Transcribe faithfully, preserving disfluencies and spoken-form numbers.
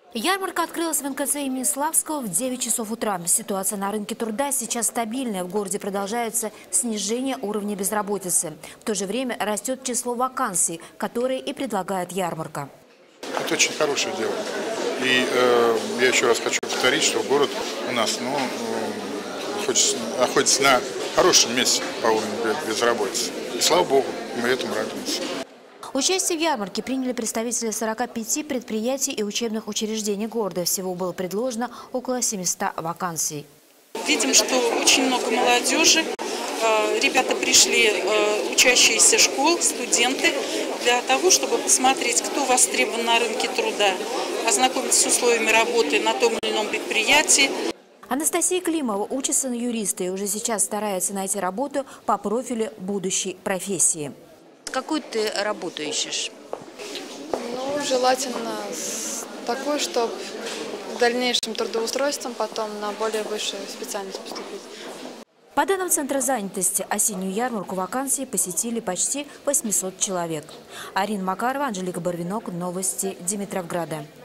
Ярмарка открылась в эн ка цэ имени Славского в девять часов утра. Ситуация на рынке труда сейчас стабильная. В городе продолжается снижение уровня безработицы. В то же время растет число вакансий, которые и предлагает ярмарка. Это очень хорошее дело. И э, я еще раз хочу повторить, что город у нас ну, э, находится на хорошем месте по уровню безработицы. И слава богу, мы этому радуемся. Участие в ярмарке приняли представители сорока пяти предприятий и учебных учреждений города. Всего было предложено около семисот вакансий. Видим, что очень много молодежи. Ребята пришли, учащиеся школ, студенты, для того, чтобы посмотреть, кто востребован на рынке труда, ознакомиться с условиями работы на том или ином предприятии. Анастасия Климова учится на юриста и уже сейчас старается найти работу по профилю будущей профессии. Какую ты работу ищешь? Ну, желательно такую, чтобы в дальнейшем трудоустройством потом на более высшую специальность поступить. По данным Центра занятости, осеннюю ярмарку вакансий посетили почти восемьсот человек. Арина Макарова, Анжелика Барвинок, новости Димитровграда.